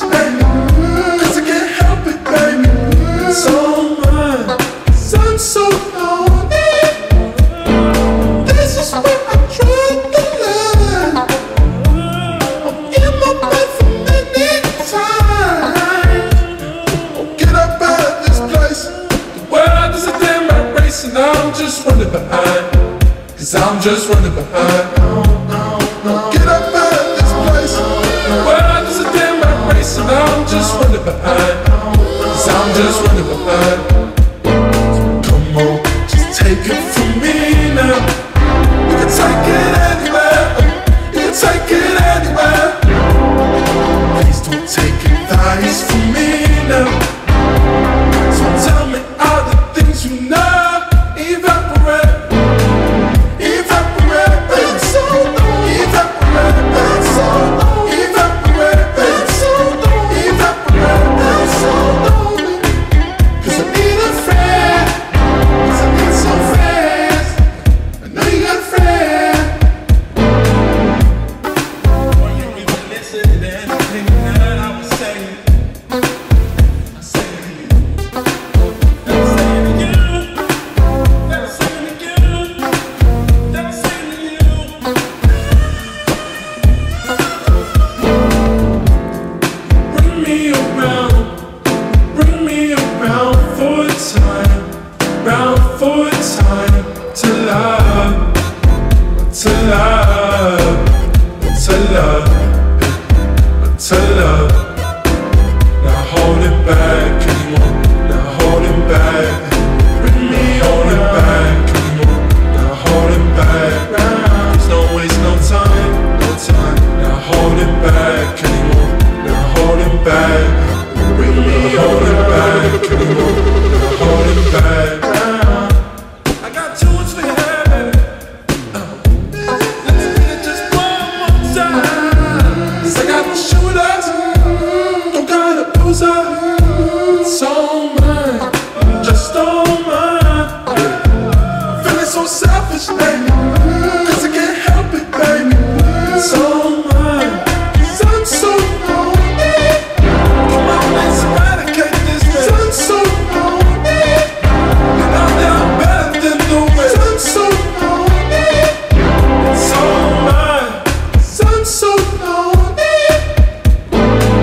baby, 'cause I can't help it, baby. It's all mine, 'cause I'm so lonely. This is where I draw the line. I'm in my bed for many times. Won't get up out of this place. The world is a damn rat race, and I'm just running behind. 'Cause I'm just running behind. Get up out of this place. The world is a damn rat race, and I'm just running behind. 'Cause I'm just running behind. Come on, just take it from me now. You can take it anywhere. You can take it anywhere. Please don't take advice from me now. So tell me all the things you know. Evaporate. Just all mine. Feeling so selfish lately.